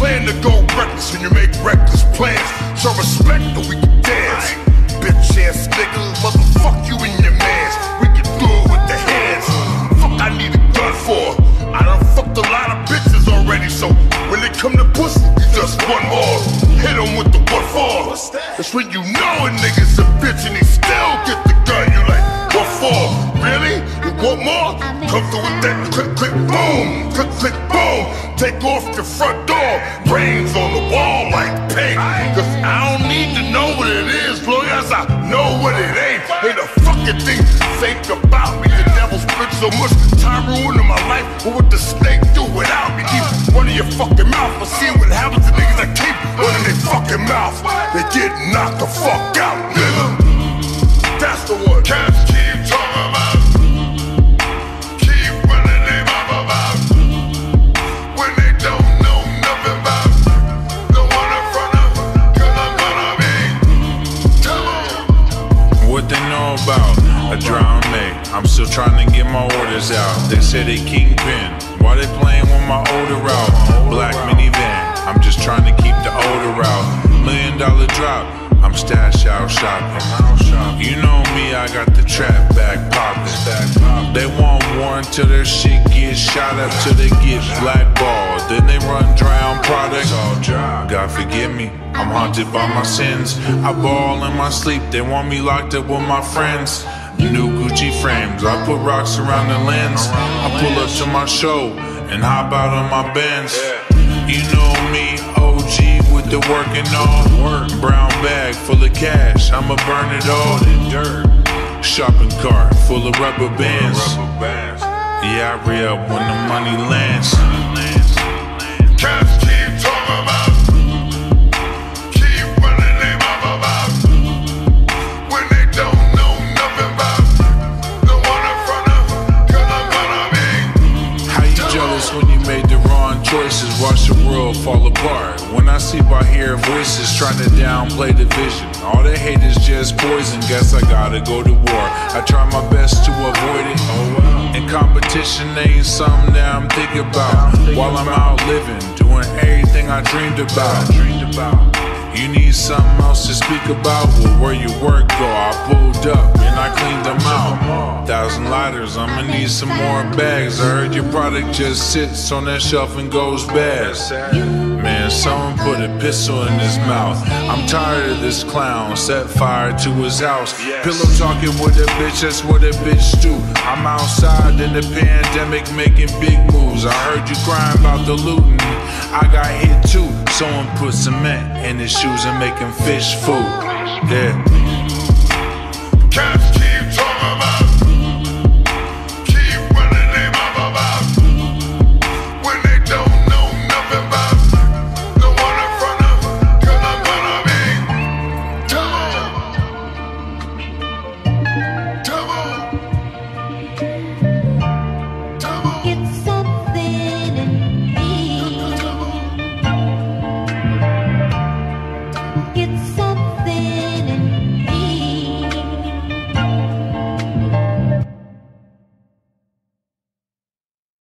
plan to go reckless when you make reckless plans. So respect that we can dance. Bitch ass nigga, motherfuck you and your mans. We can do it with the hands. Fuck I need a gun for. I done fucked a lot of bitches already, so when it come to pussy, we just one more. Hit him with the what for? That's when you know a nigga's a bitch and he still get the gun. You like, what for? Really? You want more? Come through with that click, click, boom. Click, click, boom. Take off your front door. Brains on the wall like paint. Cause I don't need to know what it is, long as I know what it ain't. Ain't a fucking thing fake about me. The devil spent so much time ruining my life. What would the snake do without me? Keep running your fucking mouth. I see what happens to niggas that keep running their fucking mouth. They get knocked the fuck out, nigga. That's the one. Cats keep talking about. Keep running their mouth about. When they don't know nothing about. The one in front of. Cause I'm gonna be. Come on. What they know about a drowned May? I'm still trying to get my orders out. They say they kingpin. Why they playing with my odor out? Black minivan. I'm just trying to keep the odor out. $1 million drop. I'm stash out shopping. You know me, I got the trap back poppin'. They want war until their shit gets shot up till they get blackballed. Then they run dry on products. God forgive me, I'm haunted by my sins. I ball in my sleep, they want me locked up with my friends. New Gucci frames, I put rocks around the lens. I pull up to my show and hop out on my Benz. You know me, OG with the working on. Brown bag full of cash, I'ma burn it all. Shopping cart full of rubber bands. Yeah, I re-up when the money lands. Cats keep talking about. Keep running their mouth about. When they don't know nothing about. The one in front of. Cause I'm gonna be. How you jealous when you made the wrong choices? Watch the world fall apart. When I sleep I hear voices trying to downplay the vision. All they hate is just poison. Guess I gotta go to war. I try my best to avoid it. And competition ain't something that I'm thinking about. While I'm out living, doing everything I dreamed about. You need something else to speak about? Well, where your work go? I pulled up and I cleaned them out. 1,000 lighters, I'ma need some more bags. I heard your product just sits on that shelf and goes bad. Man, someone put a pistol in his mouth. I'm tired of this clown, set fire to his house. Pillow talking with a bitch, that's what a bitch do. I'm outside in the pandemic making big moves. I heard you crying about the looting, I got hit too. Someone put cement in his shoes and making fish food. Yeah.